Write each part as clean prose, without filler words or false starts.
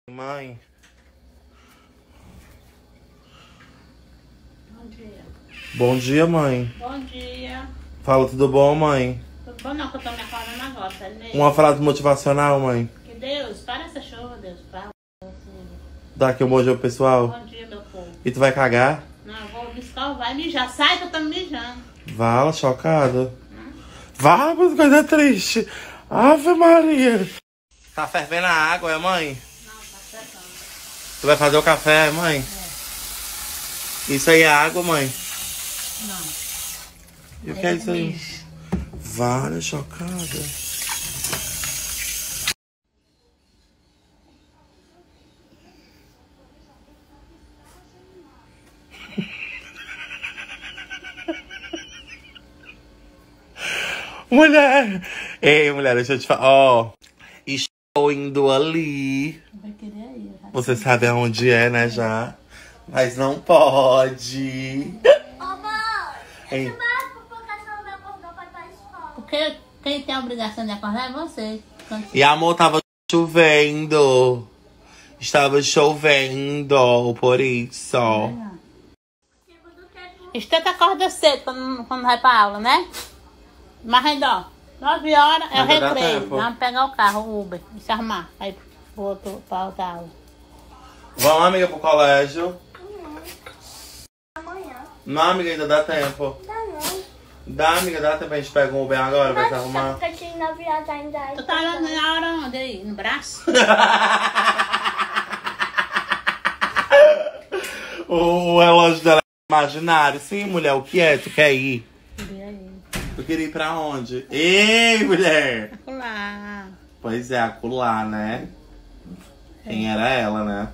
Mãe. Bom dia. Bom dia, mãe. Bom dia. Fala, tudo bom, mãe? Tudo bom não, que eu tô me acordando agora, tá vendo? Uma frase motivacional, mãe. Que Deus, para essa chuva, Deus, para. Dá aqui um bom dia pro pessoal. Bom dia, meu povo. E tu vai cagar? Não, eu vou me escovar e mijar. Sai que eu tô me mijando. Vala, chocado. Vá, mas coisa triste. Ave Maria. Tá fervendo a água, é, mãe? Não, tá secando. Tu vai fazer o café, mãe? É. Isso aí é água, mãe? Não. E o que é isso aí? Vale, chocada. Mulher! Ei, mulher, deixa eu te falar. Ó, estou indo ali. Vai querer aí. Você sabe aonde é, né, já? Mas não pode. Ô, mãe, Ei. esse barco por causa da acordou pra ir pra escola. Porque quem tem a obrigação de acordar é você. E amor, tava chovendo. Estava chovendo, por isso. Esteta acorda cedo quando vai pra aula, né? Mas ainda, ó, 9 horas é o Ainda dá recreio. tempo. Vamos pegar o carro, o Uber, e se arrumar. Aí pra outra aula. Vamos, amiga, pro colégio. Amanhã. Não, amiga, ainda dá tempo. Tá não. Dá, amiga, dá tempo. A gente pega um Uber agora, vai se arrumar. Porque eu tinha 9 horas ainda. Tu tá olhando na hora onde aí? No braço? O relógio dela é imaginário. Sim, mulher, o que é? Tu quer ir? Queria ir. Tu queria ir pra onde? Ei, mulher! Lá. Pois é, acolá, né? Quem era ela, né?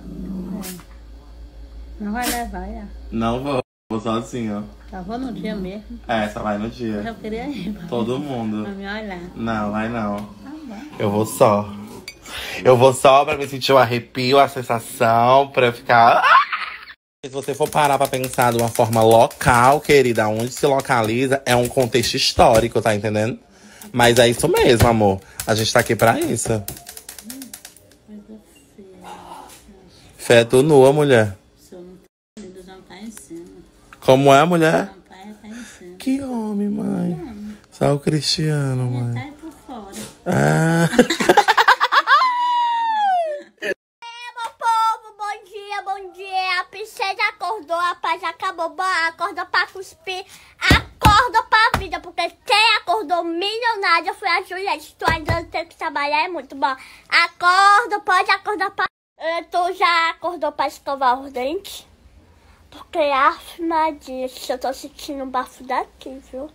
Não vai levar, já. Não vou sozinho. Só vou no dia mesmo. É, só vai no Eu dia. queria ir pra Todo mundo. me olhar. Não, vai não. Tá bom. Eu vou só. Eu vou só pra me sentir o arrepio, a sensação, pra eu ficar... Se você for parar pra pensar de uma forma local, querida, onde se localiza, é um contexto histórico, tá entendendo? Mas é isso mesmo, amor. A gente tá aqui pra isso. Coisa feia. Feto nua, mulher. Se eu não tô lindo, já não tá em cima. Como é, mulher? Não tá em cima. Que homem, mãe. Só o Cristiano, Tá mãe. aí por fora. Ah. Meu povo, bom dia. A princesa acordou, a paz acabou. Acordou pra cuspir, acordou pra vida. Porque quem acordou milionária foi a Juliette. Tu ainda tem que trabalhar, é muito bom. Acorda, pode acordar pra... Tu já acordou pra escovar os dentes? Porque, Maria, eu tô sentindo um bafo daqui, viu?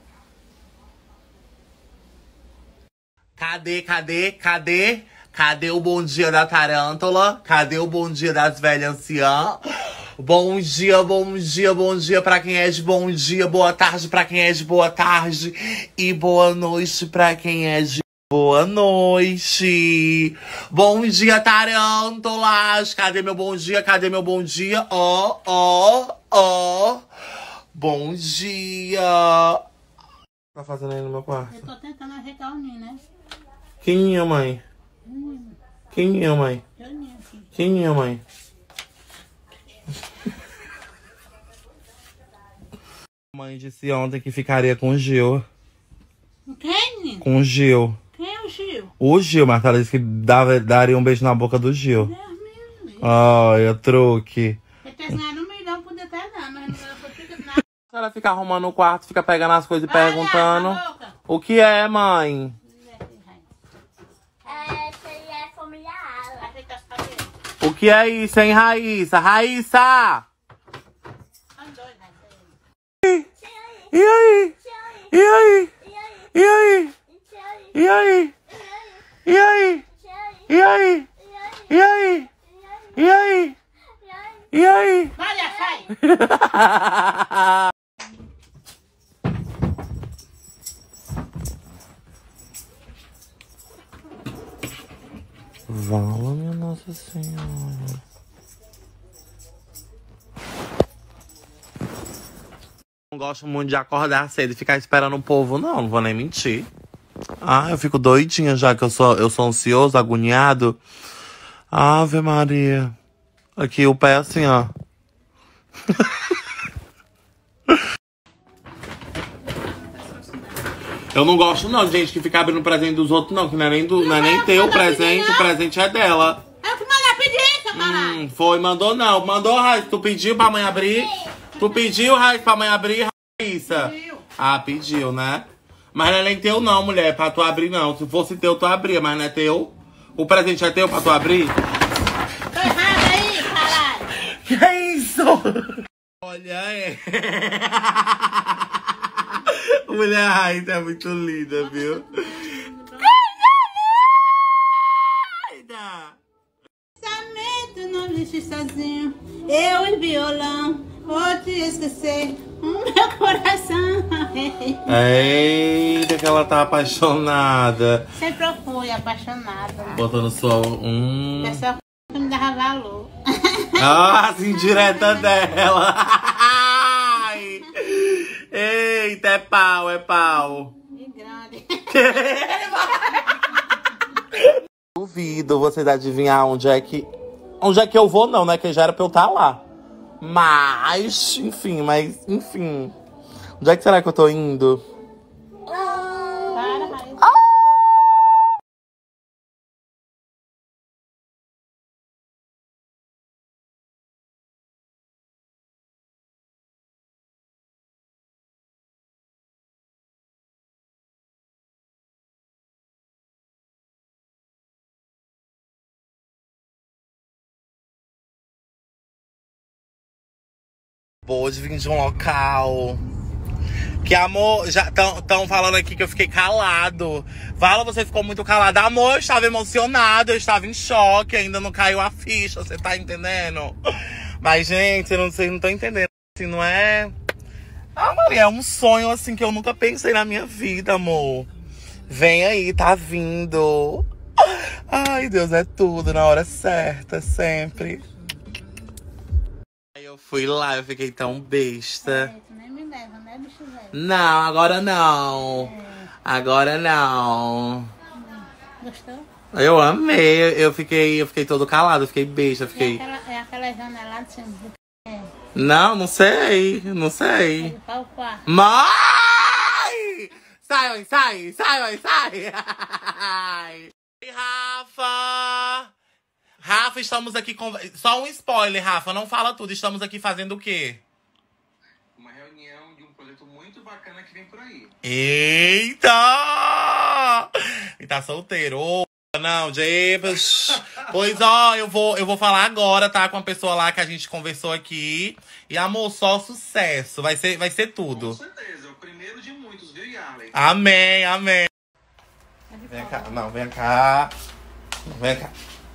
Cadê o bom dia da tarântula? Cadê o bom dia das velhas anciãs? Bom dia pra quem é de bom dia, boa tarde pra quem é de boa tarde e boa noite pra quem é de boa noite. Bom dia, tarântulas. Cadê meu bom dia? Ó. Bom dia. Tá fazendo aí no meu quarto? Eu tô tentando arregar o ninho, né? Quem é, mãe? Quem é, mãe? Eu ninho aqui. Quem é, mãe? Mãe disse ontem que ficaria com o Gil. Quem, menino? Com o Gil. Quem é o Gil? O Gil, Marcela disse que daria um beijo na boca do Gil. Deus me livre. Olha, truque. Eu tenho ganhado 1 milhão, podia até dar, mas não fica nada. Ela fica arrumando o quarto, fica pegando as coisas e Vai, perguntando. abre a boca. O que é, mãe? Essa aí é familiar. Vai ficar as cabeças. O que é isso, hein, Raíssa? Raíssa! Andou, vai. E aí? E aí? E aí? E aí? E aí? E aí? E aí? E aí? E aí? Vai, sai. Vala, minha Nossa Senhora. Não gosto muito de acordar cedo e ficar esperando o povo, não vou nem mentir. Ah, eu fico doidinha já que eu sou ansioso, agoniado. Ave Maria. Aqui o pé assim, ó. Eu não gosto não, gente, que fica abrindo presente dos outros, não. Que não é nem, não é nem teu presente, o presente é dela. Eu que mandei pedir, seu caralho. Foi, mandou não. Mandou, Raíssa. Tu pediu pra mãe abrir? Tu pediu, Raíssa, pra mãe abrir, Raíssa? Pediu. Ah, pediu, né? Mas não é nem teu não, mulher, pra tu abrir não. Se fosse teu, tu abria, mas não é teu. O presente é teu pra tu abrir? Tô errado aí, caralho. Que é isso? Olha, é. Mulher Raíssa é muito linda, viu? Pensamento no lixo sozinho, eu e violão, vou te esquecer, o meu coração. Eita, que ela tá apaixonada. Sempre eu fui apaixonada. Botando só Pessoal que me dava valor. Ah, as indireta dela. Ai. Eita, é pau, é pau. E grande. Duvido vocês adivinhar onde é que eu vou, não, né? Que já era pra eu estar lá. Mas, enfim. Onde é que será que eu tô indo? Para, Raíssa. Hoje vim de um local que, amor, já estão falando aqui que eu fiquei calado. Vala, você ficou muito calado. Amor, eu estava emocionado, eu estava em choque, ainda não caiu a ficha, você tá entendendo? Mas, gente, vocês não estão entendendo. Assim, não é... Ah, Maria, é um sonho, assim, que eu nunca pensei na minha vida, amor. Vem aí, tá vindo. Ai, Deus, é tudo na hora certa, sempre. Aí eu fui lá, eu fiquei tão besta. Tu nem me leva, né, bicho velho? Não, agora não. Agora não. Gostou? Eu amei, eu fiquei todo calado, eu fiquei besta, fiquei... É aquela janela de cima. Não sei. Ele para o quarto. Mãe! Sai! E Rafa, estamos aqui com... Só um spoiler, Rafa, não fala tudo. Estamos aqui fazendo o quê? Uma reunião de um projeto muito bacana que vem por aí. Eita! E tá solteiro. Ô, não, James. Pois, ó, eu vou falar agora, tá? Com a pessoa lá que a gente conversou aqui. E, amor, só sucesso. Vai ser tudo. Com certeza, é o primeiro de muitos, viu, Yarley? Amém. Vem cá, não, vem cá. Vem cá.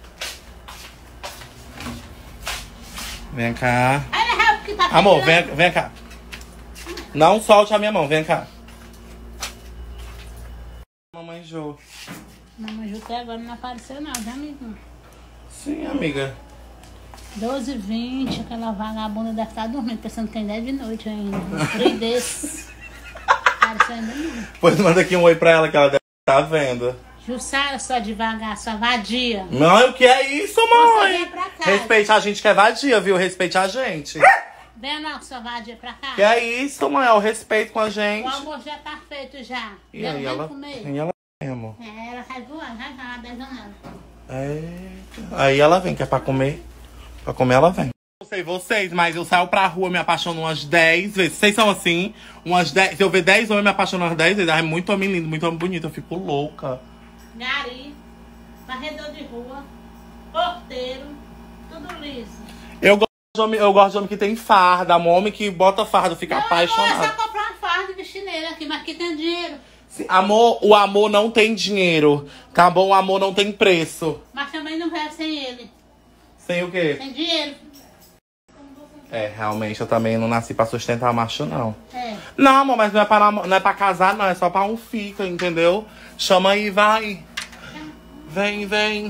Vem cá. Amor, vem cá. Não solte a minha mão, vem cá. Mamãe Jô. Mamãe Ju até agora não apareceu não, né, amigo? Sim, amiga. 12h20, aquela vagabunda deve estar dormindo, pensando que tem 10 de noite ainda. Um frio desse. Apareceu ainda não. Pois manda aqui um oi pra ela que ela deve estar vendo. Jussara, só devagar, sua vadia. Não, o que é isso, Você mãe? vem pra cá. Respeite a gente que é vadia, viu? Respeite a gente. Vem não, sua vadia pra cá. Que é isso, mãe? É o respeito com a O gente. almoço já tá feito já. E aí ela... comer. E ela vem, amor. É, ela vai voar, vai lá da janela. Eita. Aí ela vem, que é pra comer. Pra comer ela vem. Não sei vocês, mas eu saio pra rua, me apaixono umas 10 vezes. Vocês são assim? Umas 10... Se eu ver 10 homens, me apaixono umas 10 vezes. É muito homem lindo, muito homem bonito. Eu fico louca. Gari, varredor de rua, porteiro, tudo liso. Eu gosto de homem que tem farda. Amor, homem que bota farda, fica apaixonado. É só comprar uma farda e vestir nele aqui, mas aqui tem dinheiro. Sim, amor, o amor não tem dinheiro. Tá bom? O amor não tem preço. Mas também não vive sem ele. Sem o quê? Sem dinheiro. É, realmente, eu também não nasci pra sustentar macho, não. É. Não, amor, mas não é pra casar, não. É só pra um fica, entendeu? Chama aí, vai. Vem.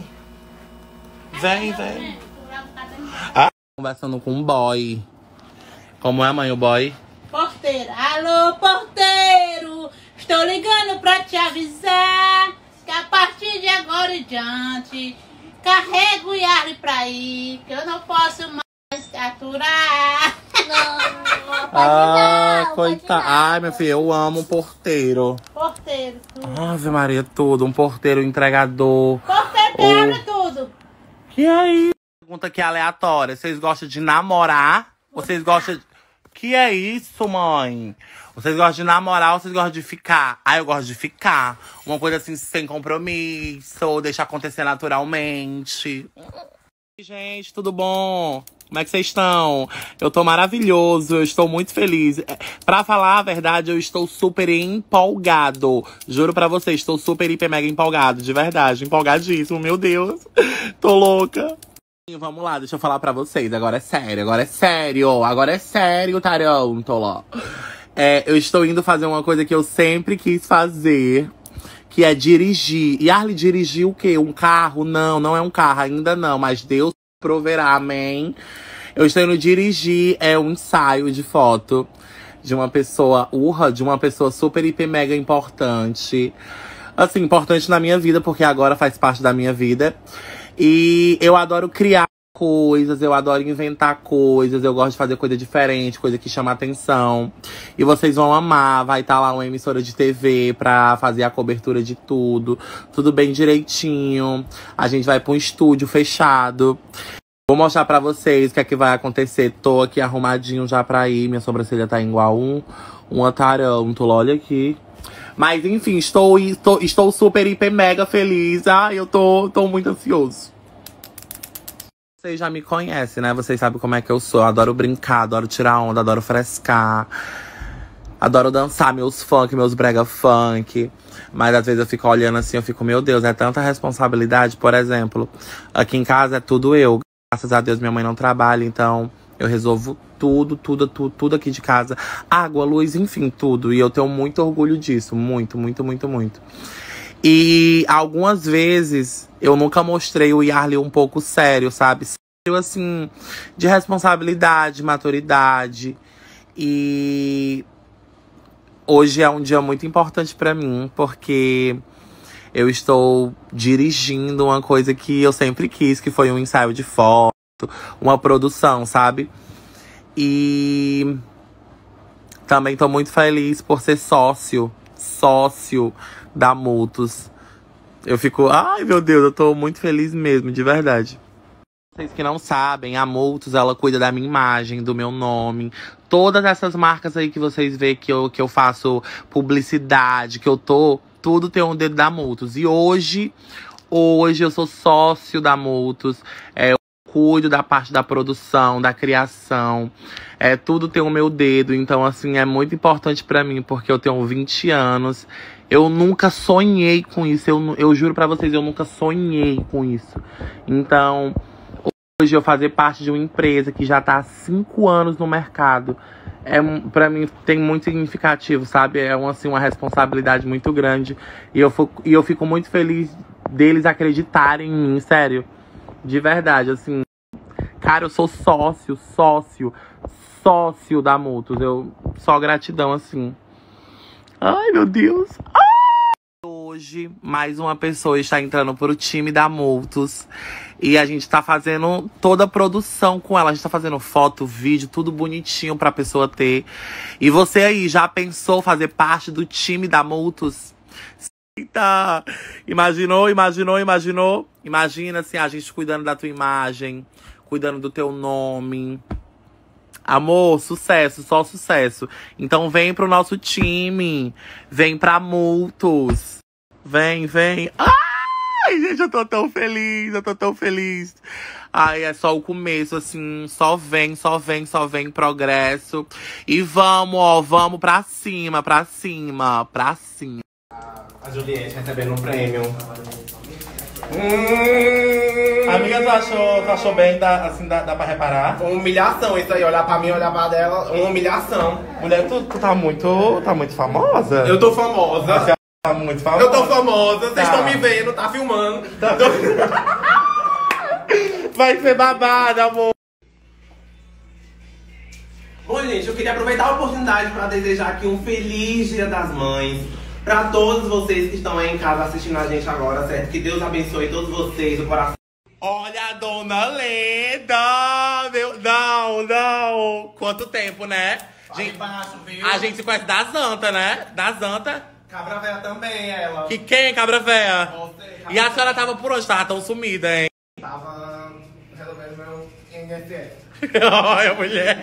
Conversando com um boy. Como é, mãe, o boy? Porteiro. Alô, porteiro. Estou ligando pra te avisar que a partir de agora em diante Carrega o Yarley pra ir, que eu não posso mais aturar. Ah, coitado. Ai, meu filho, eu amo um porteiro. Porteiro, tudo. Ave Maria, tudo. Um porteiro entregador. Porteiro que abre tudo. Que aí? Pergunta aqui aleatória. Vocês gostam de namorar? Vocês gostam de... Que é isso, mãe? Vocês gostam de namorar ou vocês gostam de ficar? Ah, eu gosto de ficar. Uma coisa assim, sem compromisso. Ou deixar acontecer naturalmente. Gente, tudo bom? Como é que vocês estão? Eu tô maravilhoso, eu estou muito feliz. Pra falar a verdade, eu estou super empolgado. Juro pra vocês, estou super, hiper, mega empolgado. De verdade, empolgadíssimo, meu Deus. Tô louca. Vamos lá, deixa eu falar pra vocês. Agora é sério, agora é sério. Agora é sério, Tarântula. Eu estou indo fazer uma coisa que eu sempre quis fazer. Que é dirigir. E Yarley dirigir o quê? Um carro? Não, não é um carro, ainda não. Mas Deus proverá, amém? Eu estou indo dirigir um ensaio de foto de uma pessoa, de uma pessoa super, hiper, mega importante. Assim, importante na minha vida, porque agora faz parte da minha vida. E eu adoro criar coisas, eu adoro inventar coisas, eu gosto de fazer coisa diferente, coisa que chama atenção. E vocês vão amar, vai estar lá uma emissora de TV pra fazer a cobertura de tudo. Tudo bem direitinho. A gente vai pra um estúdio fechado. Vou mostrar pra vocês o que é que vai acontecer. Tô aqui arrumadinho já pra ir, minha sobrancelha tá igual uma tarântula, olha aqui. Mas enfim, estou super, hiper, mega feliz. Ai, eu tô muito ansioso. Vocês já me conhecem, né? Vocês sabem como é que eu sou. Eu adoro brincar, adoro tirar onda, adoro frescar. Adoro dançar meus funk, meus brega funk. Mas às vezes eu fico olhando assim, eu fico, meu Deus, é tanta responsabilidade. Por exemplo, aqui em casa é tudo eu. Graças a Deus minha mãe não trabalha, então eu resolvo tudo aqui de casa. Água, luz, enfim, tudo. E eu tenho muito orgulho disso. Muito, muito, muito, muito. E algumas vezes eu nunca mostrei o Yarley um pouco sério, sabe? Sério, assim, de responsabilidade, maturidade. E hoje é um dia muito importante pra mim, porque eu estou dirigindo uma coisa que eu sempre quis, que foi um ensaio de foto, uma produção, sabe? E também tô muito feliz por ser sócio da Multus. Eu fico, ai meu Deus, eu tô muito feliz mesmo, de verdade. Vocês que não sabem, a Multus, ela cuida da minha imagem, do meu nome. Todas essas marcas aí que vocês veem que eu faço publicidade, que eu tô, tudo tem um dedo da Multus. E hoje eu sou sócio da Multus. Eu cuido da parte da produção, da criação. Tudo tem o meu dedo. Então, assim, é muito importante pra mim, porque eu tenho 20 anos. Eu nunca sonhei com isso. Eu juro pra vocês, eu nunca sonhei com isso. Então, hoje eu fazer parte de uma empresa que já tá há 5 anos no mercado, pra mim tem muito significativo, sabe? Uma responsabilidade muito grande. E eu fico muito feliz deles acreditarem em mim, sério. De verdade, assim. Cara, eu sou sócio da Multus. Só gratidão, assim. Ai, meu Deus. Hoje, mais uma pessoa está entrando pro time da Multus. E a gente tá fazendo toda a produção com ela. A gente tá fazendo foto, vídeo, tudo bonitinho pra pessoa ter. E você aí, já pensou fazer parte do time da Multus? Eita! Imaginou? Imagina, assim, a gente cuidando da tua imagem, cuidando do teu nome. Amor, sucesso, só sucesso. Então vem pro nosso time. Vem pra Multus. Vem. Ai, gente, eu tô tão feliz. Ai, é só o começo, assim. Só vem progresso. E vamos pra cima. A Juliette recebendo um prêmio. Amiga, tu achou bem? Dá pra reparar? Uma humilhação isso aí, olhar pra mim, olhar pra dela, uma humilhação. Mulher, tu tá muito famosa. Eu tô famosa. Você tá muito famosa. Eu tô famosa, vocês estão me vendo, tá filmando. Vai ser babado, amor. Bom, gente, eu queria aproveitar a oportunidade pra desejar aqui um feliz Dia das Mães. Pra todos vocês que estão aí em casa assistindo a gente agora, certo? Que Deus abençoe todos vocês, o coração. Olha a dona Leda! Não! Quanto tempo, né? Baixo, viu? A gente se conhece das Anta, né? Das Anta. Cabra véia também, ela. Que quem, cabra véia? Você, cabra E a senhora tava por onde? Tava tão sumida, hein? Tava resolvendo meu INSS. Olha, mulher.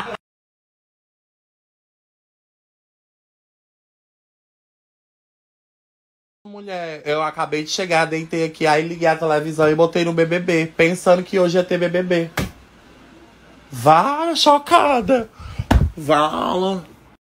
Mulher, eu acabei de chegar, deitei aqui, aí liguei a televisão e botei no BBB, pensando que hoje ia ter BBB. Vá, chocada. Vala.